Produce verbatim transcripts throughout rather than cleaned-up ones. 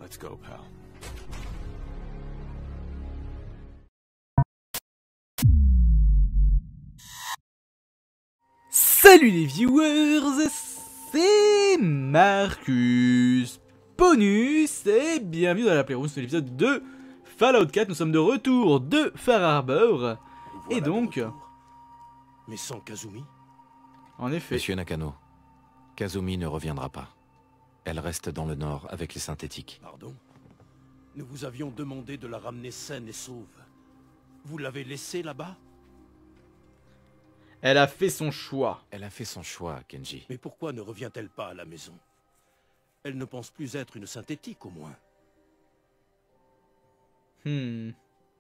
Let's go, pal. Salut les viewers, c'est Marcus Ponus et bienvenue dans la Playroom sur l'épisode de Fallout quatre. Nous sommes de retour de Far Harbor. Voilà Et donc, mais sans Kazumi. En effet. Monsieur Nakano, Kazumi ne reviendra pas. Elle reste dans le nord avec les synthétiques. Pardon? Nous vous avions demandé de la ramener saine et sauve. Vous l'avez laissée là-bas? Elle a fait son choix. Elle a fait son choix, Kenji. Mais pourquoi ne revient-elle pas à la maison? Elle ne pense plus être une synthétique, au moins. Hmm.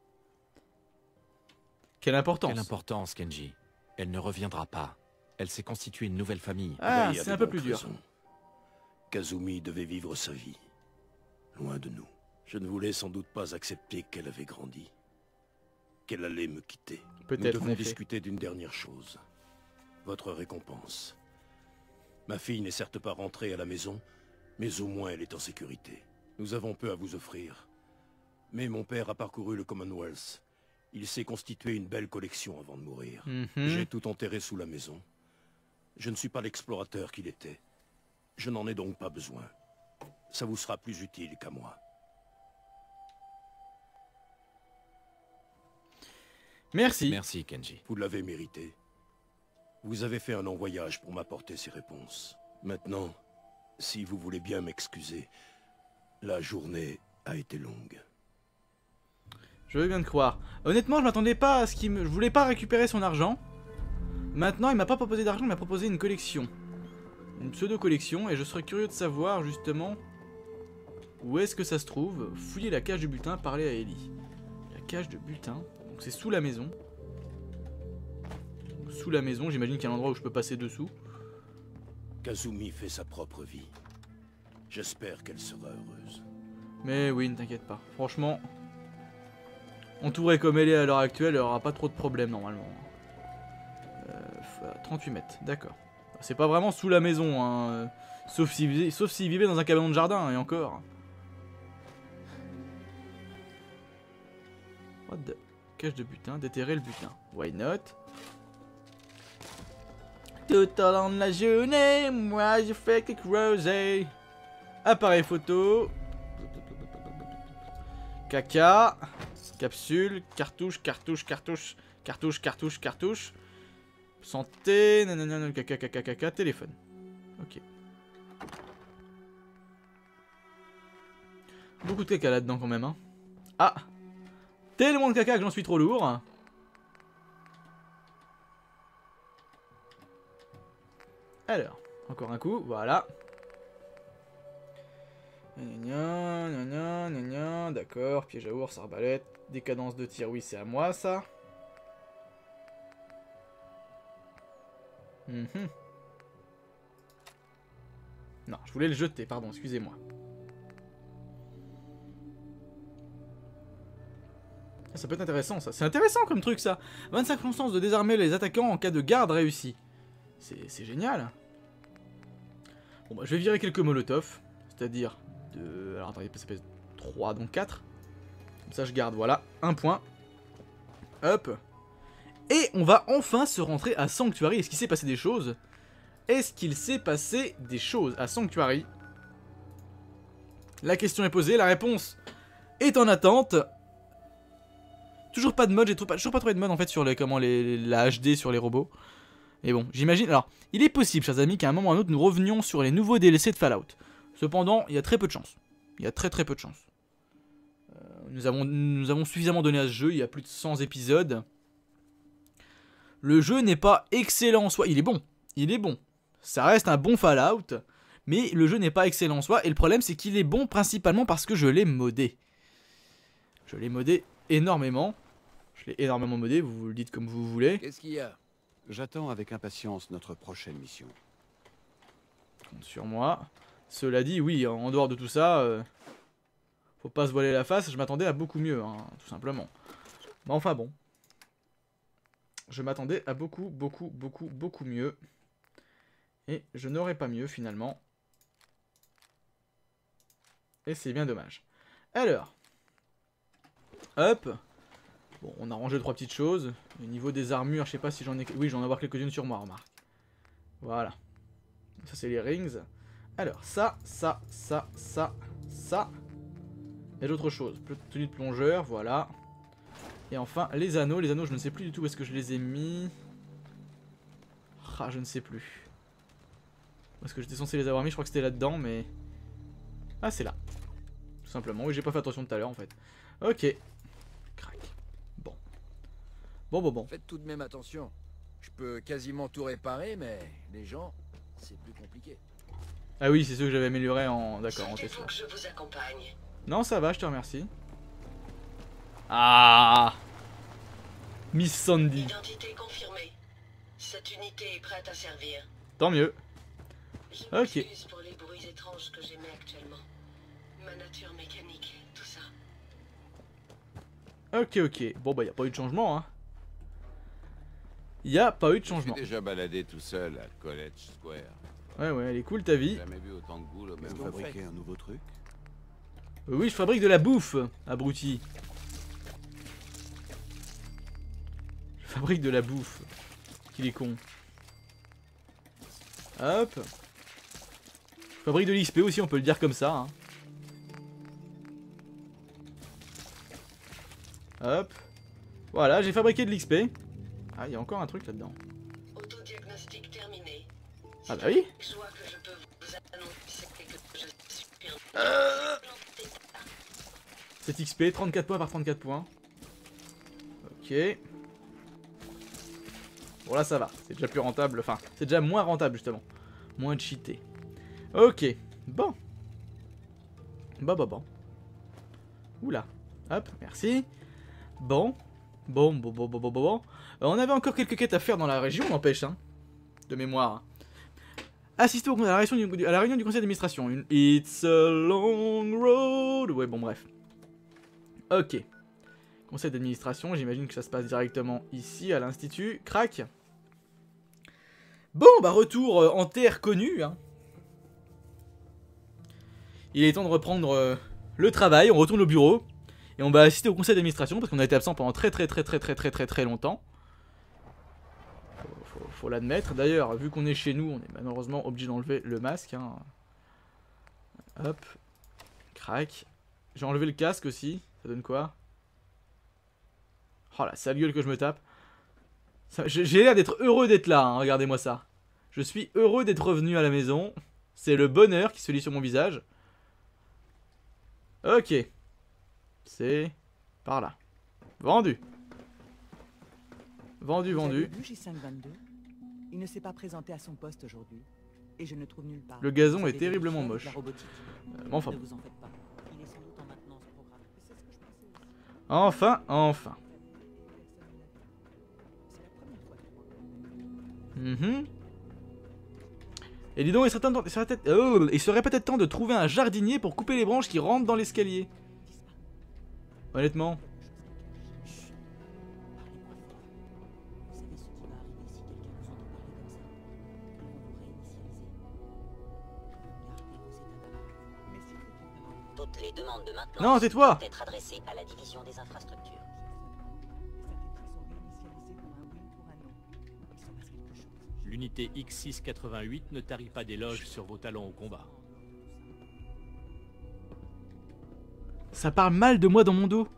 Quelle importance. Quelle importance, Kenji? Elle ne reviendra pas. Elle s'est constituée une nouvelle famille. Ah, Il y a c'est de un peu bonnes plus dur. raisons. Kazumi devait vivre sa vie, loin de nous. Je ne voulais sans doute pas accepter qu'elle avait grandi, qu'elle allait me quitter. Nous Peut-être, en devons effet. discuter d'une dernière chose. Votre récompense. Ma fille n'est certes pas rentrée à la maison, mais au moins elle est en sécurité. Nous avons peu à vous offrir. Mais mon père a parcouru le Commonwealth. Il s'est constitué une belle collection avant de mourir. Mhm. J'ai tout enterré sous la maison. Je ne suis pas l'explorateur qu'il était. Je n'en ai donc pas besoin. Ça vous sera plus utile qu'à moi. Merci. Merci, Kenji. Vous l'avez mérité. Vous avez fait un long voyage pour m'apporter ces réponses. Maintenant, si vous voulez bien m'excuser, la journée a été longue. Je veux bien te croire. Honnêtement, je m'attendais pas à ce qu'il me... Je voulais pas récupérer son argent. Maintenant, il m'a pas proposé d'argent, il m'a proposé une collection. Une pseudo-collection, et je serais curieux de savoir, justement, où est-ce que ça se trouve. Fouiller la cage de bulletin, parler à Ellie. La cage de bulletin, donc c'est sous la maison. Sous la maison, j'imagine qu'il y a un endroit où je peux passer dessous. Kazumi fait sa propre vie. J'espère qu'elle sera heureuse. Mais oui, ne t'inquiète pas. Franchement, entourée comme elle est à l'heure actuelle, elle aura pas trop de problèmes normalement. Euh, trente-huit mètres, d'accord. C'est pas vraiment sous la maison, hein. euh, Sauf s'il sauf s'il vivait dans un cabanon de jardin, et encore. What the... Cache de butin, déterrer le butin. Why not? Tout au long de la journée, moi je fais quelques rosés. Appareil photo. Caca. Capsule. Cartouche, cartouche, cartouche. Cartouche, cartouche, cartouche. Santé. Nanana, caca, caca, caca. Téléphone. Ok. Beaucoup de caca là-dedans quand même, hein. Ah! Tellement de caca que j'en suis trop lourd. Alors, encore un coup, voilà. Gna gna gna gna gna, d'accord, piège à ours, arbalète, décadence de tir, oui c'est à moi ça. Mhm. Non, je voulais le jeter, pardon, excusez-moi. Ça peut être intéressant ça, c'est intéressant comme truc ça. vingt-cinq chances de désarmer les attaquants en cas de garde réussi. C'est génial. Bon bah je vais virer quelques molotovs, c'est-à-dire de... Alors attendez, ça fait trois, donc quatre. Comme ça je garde, voilà, un point. Hop. Et on va enfin se rentrer à Sanctuary. Est-ce qu'il s'est passé des choses? Est-ce qu'il s'est passé des choses à Sanctuary? La question est posée, la réponse est en attente. Toujours pas de mode, j'ai toujours pas trouvé de mode en fait sur les, comment, les, la H D sur les robots. Mais bon, j'imagine... Alors, il est possible, chers amis, qu'à un moment ou à un autre, nous revenions sur les nouveaux D L C de Fallout. Cependant, il y a très peu de chance. Il y a très très peu de chance. Euh, nous, avons, nous avons suffisamment donné à ce jeu, il y a plus de cent épisodes. Le jeu n'est pas excellent en soi. Il est bon, il est bon. Ça reste un bon Fallout, mais le jeu n'est pas excellent en soi. Et le problème, c'est qu'il est bon principalement parce que je l'ai modé. Je l'ai modé énormément. Je l'ai énormément modé, vous le dites comme vous voulez. Qu'est-ce qu'il y a? J'attends avec impatience notre prochaine mission. Compte sur moi. Cela dit, oui, en dehors de tout ça, euh, faut pas se voiler la face, je m'attendais à beaucoup mieux, hein, tout simplement. Mais enfin bon. Je m'attendais à beaucoup, beaucoup, beaucoup, beaucoup mieux. Et je n'aurais pas mieux, finalement. Et c'est bien dommage. Alors. Hop. Bon, on a rangé trois petites choses. Au niveau des armures, je sais pas si j'en ai... Oui, j'en ai avoir quelques-unes sur moi, remarque. Voilà. Ça, c'est les rings. Alors, ça, ça, ça, ça, ça. Et d'autres choses. Tenue de plongeur, voilà. Et enfin, les anneaux. Les anneaux, je ne sais plus du tout où est-ce que je les ai mis. Ah, je ne sais plus. Parce que j'étais censé les avoir mis, je crois que c'était là-dedans, mais... Ah, c'est là. Tout simplement. Oui, j'ai pas fait attention tout à l'heure, en fait. Ok. Crac. Bon. Bon, bon, bon. Faites tout de même attention. Je peux quasiment tout réparer, mais les gens, c'est plus compliqué. Ah oui, c'est ceux que j'avais amélioré en... D'accord, en Tesla. Que je vous accompagne. Non, ça va, je te remercie. Ah, Miss Sandy. Identité confirmée. Cette unité est prête à servir. Tant mieux. Je Ok. m'excuse pour les bruits étranges que j'émets actuellement. Ma nature mécanique, tout ça. Ok, ok. Bon, bah, y a pas eu de changement, hein. Y a pas eu de changement. Je suis déjà baladé tout seul à College Square. Ouais, ouais, elle est cool ta vie. J'ai jamais vu autant de boule au même Vous moment. fabriquez un nouveau truc? Euh, Oui, je fabrique de la bouffe, abruti. Je fabrique de la bouffe. Qu'il est con. Hop. Je fabrique de l'X P aussi, on peut le dire comme ça. Hein. Hop. Voilà, j'ai fabriqué de l'X P. Ah, il y a encore un truc là-dedans. Autodiagnostic terminé. Ah bah oui. Je vois que je peux vous annoncer que je suis Euh... Cet X P, trente-quatre points par trente-quatre points. Ok. Bon là ça va, c'est déjà plus rentable, enfin, c'est déjà moins rentable justement. Moins cheaté. Ok, bon. Bon, bon, bon. Oula, hop, merci. Bon, bon, bon, bon, bon, bon, bon. bon. Euh, on avait encore quelques quêtes à faire dans la région, n'empêche, hein. De mémoire. Assister au, à, la réunion du, à la réunion du conseil d'administration. Une... It's a long road. Ouais, bon, bref. Ok. Conseil d'administration, j'imagine que ça se passe directement ici, à l'institut. Crac. Bon, bah retour euh, en terre connue. Hein. Il est temps de reprendre euh, le travail, on retourne au bureau. Et on va assister au conseil d'administration, parce qu'on a été absent pendant très très très très très très très très longtemps. Faut, faut, faut l'admettre. D'ailleurs, vu qu'on est chez nous, on est malheureusement obligé d'enlever le masque. Hein. Hop. Crac. J'ai enlevé le casque aussi. Ça donne quoi? Oh la sale gueule que je me tape. J'ai l'air d'être heureux d'être là, hein, regardez-moi ça. Je suis heureux d'être revenu à la maison. C'est le bonheur qui se lit sur mon visage. Ok. C'est par là. Vendu. Vendu, vendu. J cinq vingt-deux. Il ne s'est pas présenté à son poste aujourd'hui. Et je ne trouve nulle part. Le gazon est terriblement moche. La robotique. Euh, mais enfin. Ne vous en faites pas. Il est sans doute en maintenance programme. C'est ce que je pensais aussi. Enfin, enfin. Mhm. Et dis donc, il serait, temps de- il serait peut-être oh, il serait peut-être temps de trouver un jardinier pour couper les branches qui rentrent dans l'escalier. Honnêtement. Toutes les demandes de maintenance Non, tais-toi. doivent être adressées à la division des infrastructures. L'unité X six quatre-vingt-huit ne tarit pas d'éloges sur vos talents au combat. Ça parle mal de moi dans mon dos.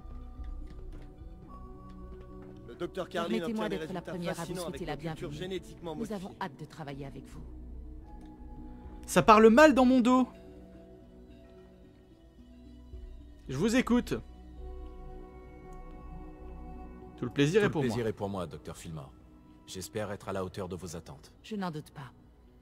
Le docteur Carlin Permettez-moi obtient des d'être la résultats première à vous fascinants souhaiter avec la nos cultures bienvenue. génétiquement Nous modifiées. avons hâte de travailler avec vous. Ça parle mal dans mon dos. Je vous écoute. Tout le plaisir Tout est le pour plaisir moi. est pour moi, docteur Fillmore. J'espère être à la hauteur de vos attentes. Je n'en doute pas.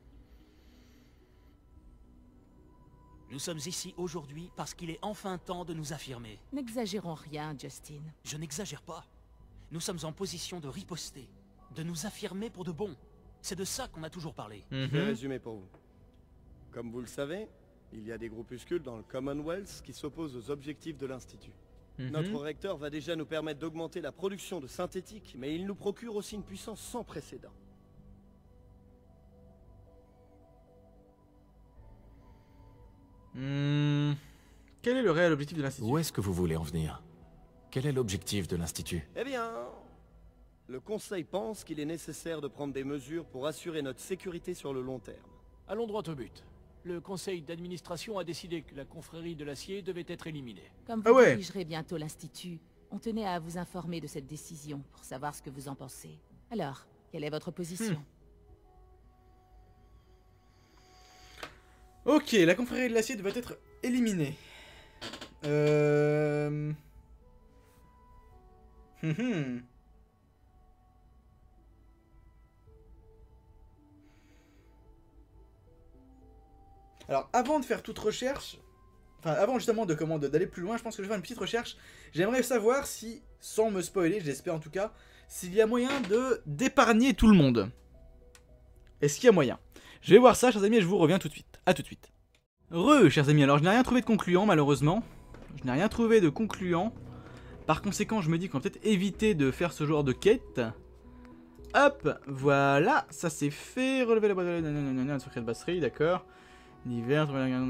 Nous sommes ici aujourd'hui parce qu'il est enfin temps de nous affirmer. N'exagérons rien, Justin. Je n'exagère pas. Nous sommes en position de riposter, de nous affirmer pour de bon. C'est de ça qu'on a toujours parlé. Je vais Mhm. résumer pour vous. Comme vous le savez, il y a des groupuscules dans le Commonwealth qui s'opposent aux objectifs de l'Institut. Mhm. Notre recteur va déjà nous permettre d'augmenter la production de synthétique, mais il nous procure aussi une puissance sans précédent. Hmm. Quel est le réel objectif de l'Institut? Où est-ce que vous voulez en venir? Quel est l'objectif de l'Institut? Eh bien, le Conseil pense qu'il est nécessaire de prendre des mesures pour assurer notre sécurité sur le long terme. Allons droit au but. Le conseil d'administration a décidé que la confrérie de l'acier devait être éliminée. Comme Ah vous ouais. dirigerez bientôt l'Institut, on tenait à vous informer de cette décision pour savoir ce que vous en pensez. Alors, quelle est votre position? Hmm. Ok, la confrérie de l'acier devait être éliminée. Euh... hum, hum. Alors, avant de faire toute recherche, enfin, avant justement de comment d'aller plus loin, je pense que je vais faire une petite recherche. J'aimerais savoir si, sans me spoiler, j'espère en tout cas, s'il y a moyen de d'épargner tout le monde. Est-ce qu'il y a moyen? Je vais voir ça, chers amis, et je vous reviens tout de suite. A tout de suite. Re, chers amis, alors je n'ai rien trouvé de concluant, malheureusement. Je n'ai rien trouvé de concluant. Par conséquent, je me dis qu'on va peut-être éviter de faire ce genre de quête. Hop, voilà, ça c'est fait. Relever la boîte de nanana, secret de batterie, d'accord. L'hiver, trouver la...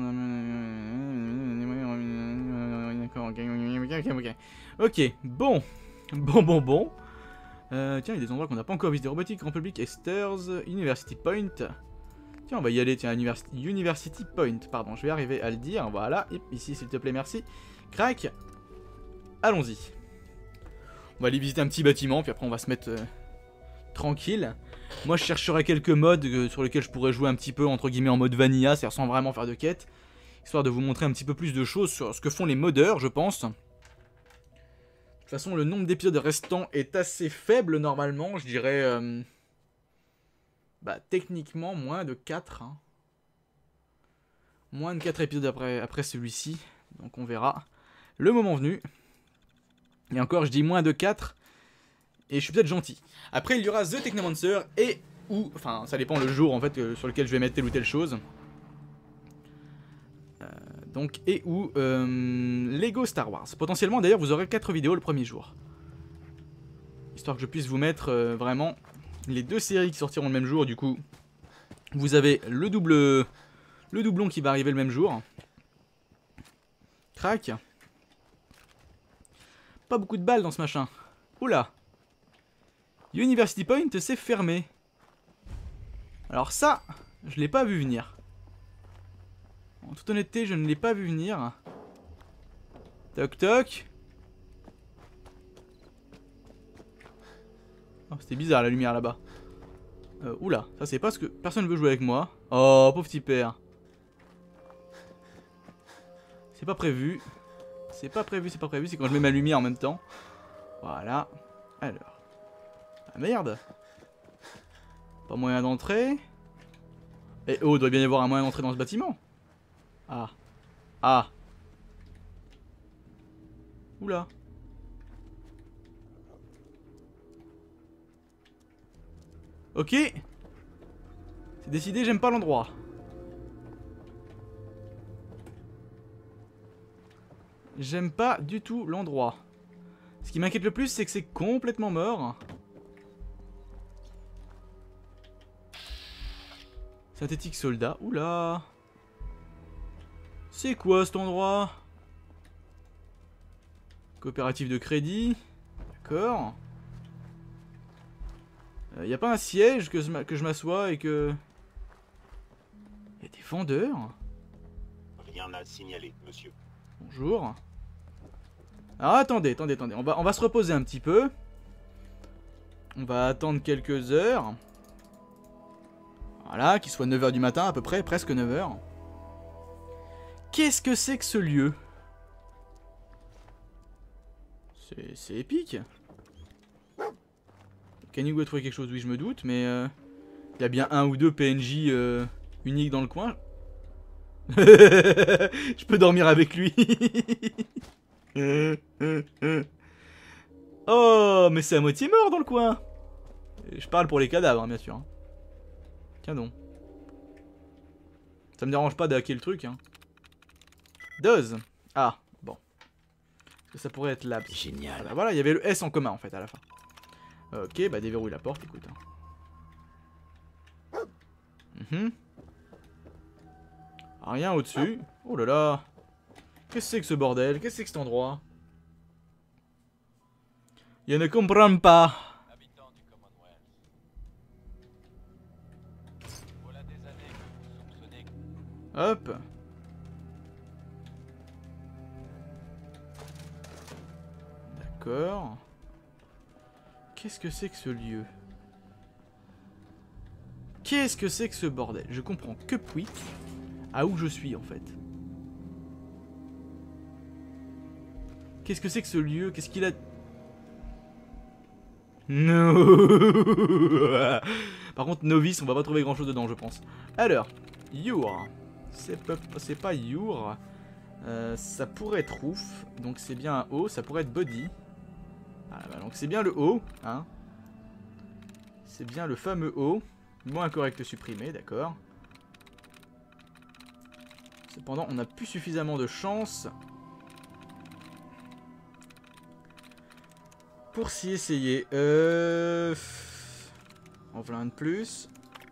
D'accord, ok, ok, ok. Ok, bon. Bon, bon, bon. Euh, tiens, il y a des endroits qu'on n'a pas encore visités. Robotique, Grand Public, Esters, University Point. Tiens, on va y aller, tiens, Univers University Point, pardon, je vais arriver à le dire, voilà. Et ici, s'il te plaît, merci. Crac. Allons-y. On va aller visiter un petit bâtiment, puis après on va se mettre euh, tranquille. Moi je chercherai quelques modes euh, sur lesquels je pourrais jouer un petit peu entre guillemets en mode vanilla, c'est-à-dire sans vraiment faire de quête. Histoire de vous montrer un petit peu plus de choses sur ce que font les modeurs, je pense. De toute façon le nombre d'épisodes restants est assez faible normalement, je dirais... Euh, bah techniquement moins de quatre. Hein. Moins de quatre épisodes après, après celui-ci, donc on verra. Le moment venu. Et encore, je dis moins de quatre. Et je suis peut-être gentil. Après, il y aura The Technomancer et ou... Enfin, ça dépend le jour, en fait, euh, sur lequel je vais mettre telle ou telle chose. Euh, donc, et ou... Euh, Lego Star Wars. Potentiellement, d'ailleurs, vous aurez quatre vidéos le premier jour. Histoire que je puisse vous mettre euh, vraiment les deux séries qui sortiront le même jour. Du coup, vous avez le double... Le doublon qui va arriver le même jour. Crac. Pas beaucoup de balles dans ce machin. Oula. University Point, c'est fermé. Alors ça, je l'ai pas vu venir. En toute honnêteté, je ne l'ai pas vu venir. Toc toc. Oh, c'était bizarre la lumière là-bas. Euh, oula, ça c'est pas ce que... Personne ne veut jouer avec moi. Oh, pauvre petit père. C'est pas prévu. C'est pas prévu, c'est pas prévu, c'est quand je mets ma lumière en même temps. Voilà. Alors. Ah merde. Pas moyen d'entrer. Et oh, il doit bien y avoir un moyen d'entrer dans ce bâtiment. Ah. Ah. Oula. Ok. C'est décidé, j'aime pas l'endroit. J'aime pas du tout l'endroit. Ce qui m'inquiète le plus, c'est que c'est complètement mort. Synthétique soldat. Oula. C'est quoi cet endroit? Coopérative de crédit. D'accord. Il euh, y a pas un siège que je, que je m'assois et que... Il y a des vendeurs? Rien à signaler, monsieur. Bonjour. Alors attendez, attendez, attendez. On va, on va se reposer un petit peu. On va attendre quelques heures. Voilà, qu'il soit neuf heures du matin à peu près, presque neuf heures. Qu'est-ce que c'est que ce lieu? C'est épique. Canigou a trouvé quelque chose, oui je me doute, mais... Euh, il y a bien un ou deux P N J euh, uniques dans le coin. Je peux dormir avec lui. Oh, mais c'est à moitié mort dans le coin. Je parle pour les cadavres, hein, bien sûr. Tiens donc. Ça me dérange pas d'hacker le truc. Hein. Does. Ah, bon. Parce que ça pourrait être Labs. Génial. Voilà, voilà, il y avait le S en commun en fait à la fin. Ok, bah déverrouille la porte, écoute. Hein. Mm-hmm. Rien au-dessus. Oh là là. Qu'est-ce que c'est que ce bordel? Qu'est-ce que c'est que cet endroit? Je ne comprends pas. Hop. D'accord. Qu'est-ce que c'est que ce lieu? Qu'est-ce que c'est que ce bordel? Je comprends que pouic à où je suis en fait. Qu'est-ce que c'est que ce lieu? Qu'est-ce qu'il a... No. Par contre, novice, on va pas trouver grand chose dedans, je pense. Alors, Yur. C'est pas Yur. Euh, ça pourrait être Roof. Donc c'est bien un O. Ça pourrait être Body. Ah, bah, donc c'est bien le O. Hein. C'est bien le fameux O. Mot incorrect supprimé, d'accord. Cependant, on n'a plus suffisamment de chance pour s'y essayer. Euh... En voilà un de plus.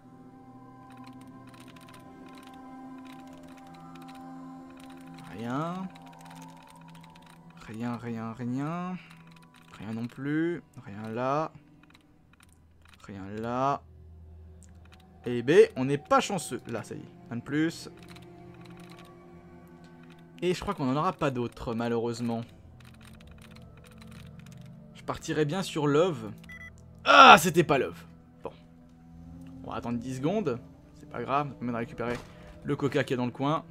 Rien. Rien, rien, rien. Rien non plus. Rien là. Rien là. Et B, on n'est pas chanceux. Là, ça y est. Un de plus. Et je crois qu'on n'en aura pas d'autres, malheureusement. Je partirais bien sur Love. Ah, c'était pas Love. Bon. On va attendre dix secondes. C'est pas grave. On va récupérer le coca qui est dans le coin.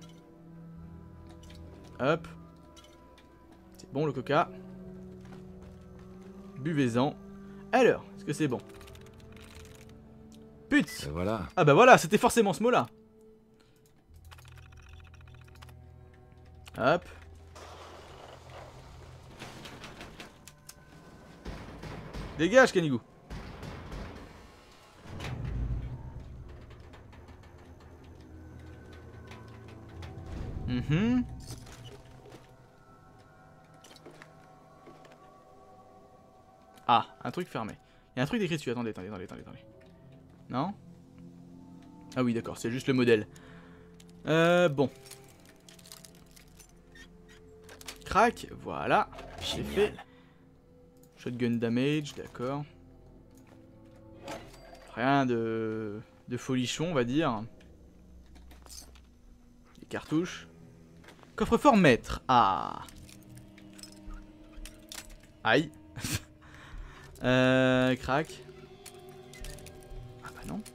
Hop. C'est bon, le coca. Buvez-en. Alors, est-ce que c'est bon? Putz. Et voilà. Ah bah voilà, c'était forcément ce mot-là. Hop. Dégage, Canigou. Mhm. Ah, un truc fermé. Il y a un truc décrit dessus. Attendez, attendez, attendez, attendez, attendez. Non? Ah oui, d'accord, c'est juste le modèle. Euh, bon. Crac, voilà. J'ai fait. Shotgun damage, d'accord. Rien de... de folichon, on va dire. Des cartouches. Coffre-fort maître. Ah. Aïe. euh, crac. Ah bah non.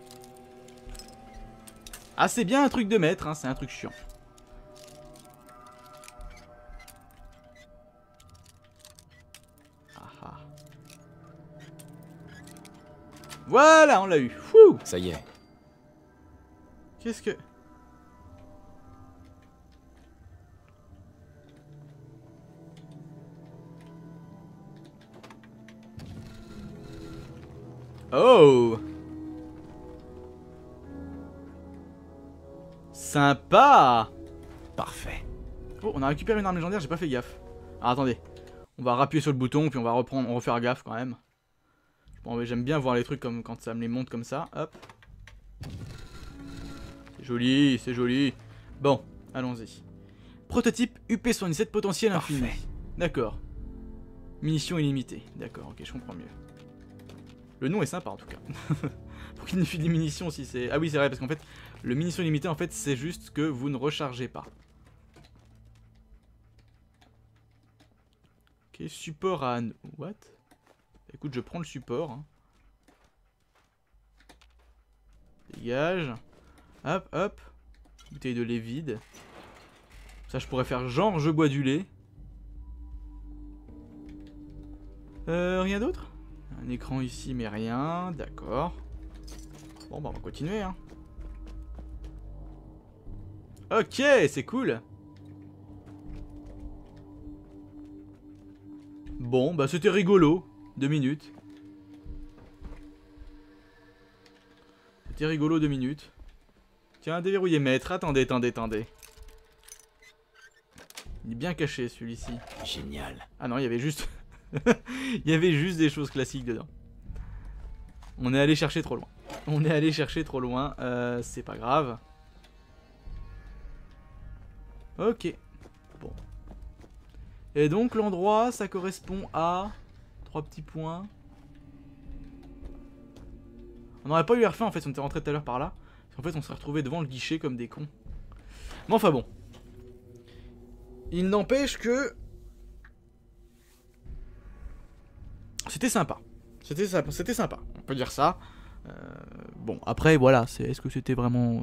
Ah, c'est bien un truc de maître, hein, c'est un truc chiant. Ah ah. Voilà, on l'a eu. Fouh. Ça y est. Qu'est-ce que... Oh! Sympa! Parfait. Oh, on a récupéré une arme légendaire, j'ai pas fait gaffe. Alors attendez, on va appuyer sur le bouton, puis on va reprendre, on va refaire gaffe quand même. Bon, j'aime bien voir les trucs comme quand ça me les monte comme ça, hop. C'est joli, c'est joli. Bon, allons-y. Prototype U P soixante-dix-sept potentiel infini. D'accord. Munitions illimitées. D'accord, ok, je comprends mieux. Le nom est sympa en tout cas. Pour qu'il ne file des munitions si c'est... Ah oui, c'est vrai, parce qu'en fait, le munitions illimitées, en fait, c'est juste que vous ne rechargez pas. Ok, support à... What? Écoute, je prends le support. Hein. Dégage. Hop, hop. Bouteille de lait vide. Ça, je pourrais faire genre, je bois du lait. Euh, rien d'autre? Un écran ici, mais rien. D'accord. Bon, bah, on va continuer, hein. Ok, c'est cool. Bon, bah, c'était rigolo. Deux minutes. C'était rigolo, deux minutes. Tiens, déverrouiller maître. Attendez, attendez, attendez. Il est bien caché, celui-ci. Génial. Ah non, il y avait juste... il y avait juste des choses classiques dedans. On est allé chercher trop loin. On est allé chercher trop loin. Euh, c'est pas grave. Ok. Bon. Et donc l'endroit, ça correspond à... Trois petits points. On n'aurait pas eu refait en fait si on était rentré tout à l'heure par là. En fait on serait retrouvé devant le guichet comme des cons. Mais enfin bon. Il n'empêche que... C'était sympa. C'était sympa. C'était sympa. On peut dire ça. Euh, bon, après, voilà. Est-ce que c'était vraiment...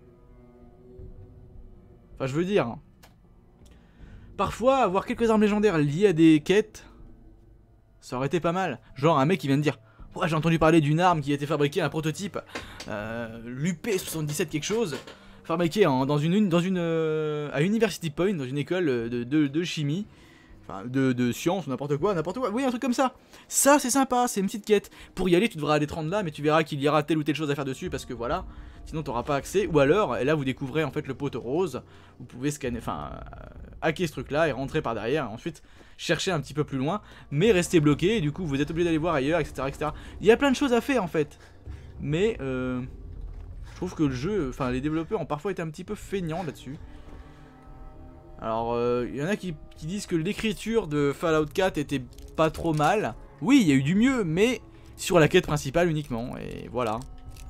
Enfin, je veux dire... Hein. Parfois, avoir quelques armes légendaires liées à des quêtes, ça aurait été pas mal. Genre un mec qui vient de dire... Ouais, j'ai entendu parler d'une arme qui a été fabriquée, un prototype. Euh, L'U P soixante-dix-sept quelque chose. Fabriquée en, dans une... Dans une euh, à University Point, dans une école de, de, de chimie. Enfin, de, de science ou n'importe quoi, n'importe quoi. Oui, un truc comme ça. Ça, c'est sympa, c'est une petite quête. Pour y aller, tu devras aller te rendre là, mais tu verras qu'il y aura telle ou telle chose à faire dessus, parce que voilà. Sinon, t'auras pas accès. Ou alors, et là, vous découvrez en fait le poteau rose. Vous pouvez scanner, enfin, euh, hacker ce truc-là et rentrer par derrière. Et ensuite, chercher un petit peu plus loin, mais rester bloqué. Et du coup, vous êtes obligé d'aller voir ailleurs, et cetera, et cetera. Il y a plein de choses à faire en fait. Mais, euh, je trouve que le jeu, enfin, les développeurs ont parfois été un petit peu feignants là-dessus. Alors, il euh, y en a qui, qui disent que l'écriture de Fallout quatre était pas trop mal. Oui, il y a eu du mieux, mais sur la quête principale uniquement, et voilà.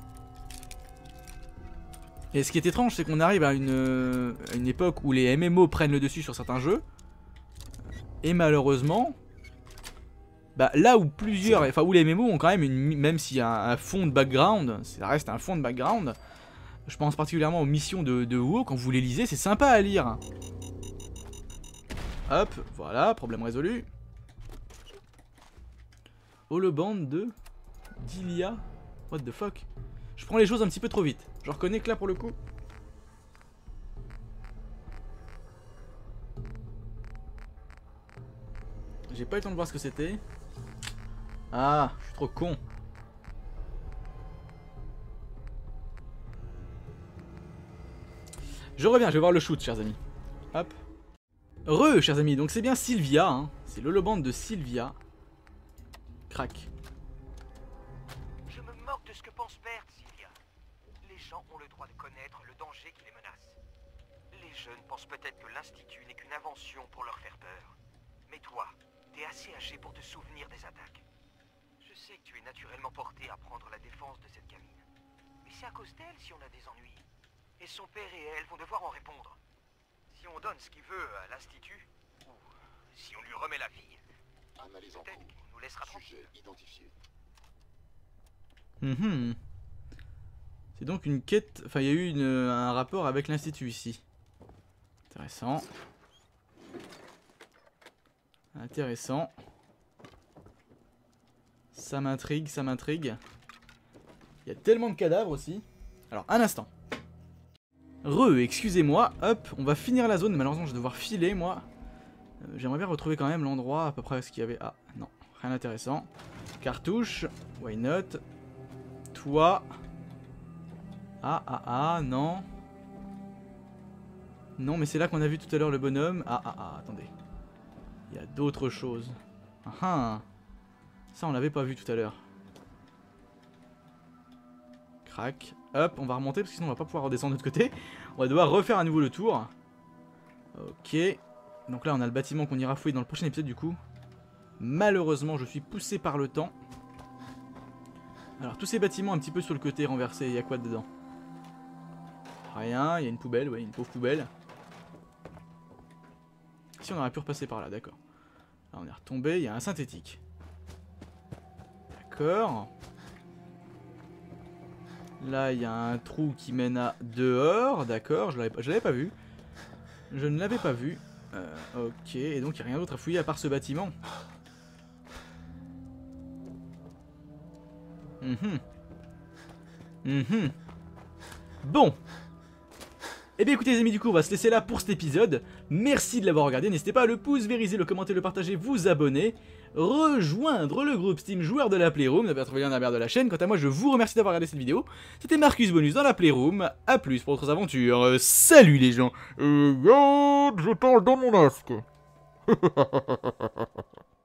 Et ce qui est étrange, c'est qu'on arrive à une, à une époque où les M M O prennent le dessus sur certains jeux. Et malheureusement, bah, là où plusieurs, enfin où les M M O ont quand même, une, même s'il y a un, un fond de background, ça reste un fond de background. Je pense particulièrement aux missions de, de WoW, quand vous les lisez, c'est sympa à lire. Hop, voilà, problème résolu. Holoband de d'Ilia. What the fuck? Je prends les choses un petit peu trop vite. Je reconnais que là pour le coup. J'ai pas eu le temps de voir ce que c'était. Ah, je suis trop con. Je reviens, je vais voir le shoot, chers amis. Hop. Re, chers amis, donc c'est bien Sylvia, hein. C'est l'holoband de Sylvia. Crac. Je me moque de ce que pense Bert, Sylvia. Les gens ont le droit de connaître le danger qui les menace. Les jeunes pensent peut-être que l'Institut n'est qu'une invention pour leur faire peur. Mais toi, t'es assez âgé pour te souvenir des attaques. Je sais que tu es naturellement porté à prendre la défense de cette gamine. Mais c'est à cause d'elle si on a des ennuis. Et son père et elle vont devoir en répondre. Si on donne ce qu'il veut à l'Institut, ou si on lui remet la vie, peut-être qu'il nous laissera tranquille. Mmh. C'est donc une quête, enfin il y a eu une, un rapport avec l'Institut ici. Intéressant. Intéressant. Ça m'intrigue, ça m'intrigue. Il y a tellement de cadavres aussi. Alors, un instant. Re, excusez-moi, hop, on va finir la zone, malheureusement je vais devoir filer moi. Euh, J'aimerais bien retrouver quand même l'endroit à peu près ce qu'il y avait. Ah, non, rien d'intéressant. Cartouche, why not. Toi. Ah, ah, ah, non. Non, mais c'est là qu'on a vu tout à l'heure le bonhomme. Ah, ah, ah, attendez. Il y a d'autres choses. Ah, ah. Ça on l'avait pas vu tout à l'heure. Crac. Hop, on va remonter parce que sinon on va pas pouvoir redescendre de l'autre côté. On va devoir refaire à nouveau le tour. Ok. Donc là on a le bâtiment qu'on ira fouiller dans le prochain épisode du coup. Malheureusement je suis poussé par le temps. Alors tous ces bâtiments un petit peu sur le côté renversés, il y a quoi dedans? Rien, il y a une poubelle, ouais, une pauvre poubelle. Si on aurait pu repasser par là, d'accord. Là on est retombé, il y a un synthétique. D'accord. Là, il y a un trou qui mène à dehors, d'accord, je l'avais pas vu. Je ne l'avais pas vu. Euh, ok, et donc il n'y a rien d'autre à fouiller à part ce bâtiment. Mhm. Mhm. Bon. Et bien écoutez les amis, du coup on va se laisser là pour cet épisode. Merci de l'avoir regardé, n'hésitez pas à le pouce, vériser, le commenter, le partager, vous abonner. Rejoindre le groupe Steam joueur de la Playroom, vous avez trouvé le lien dans la barre de la chaîne. Quant à moi je vous remercie d'avoir regardé cette vidéo. C'était Marcus Bonus dans la Playroom, à plus pour d'autres aventures. Euh, salut les gens. Euh, regarde, je parle dans mon masque.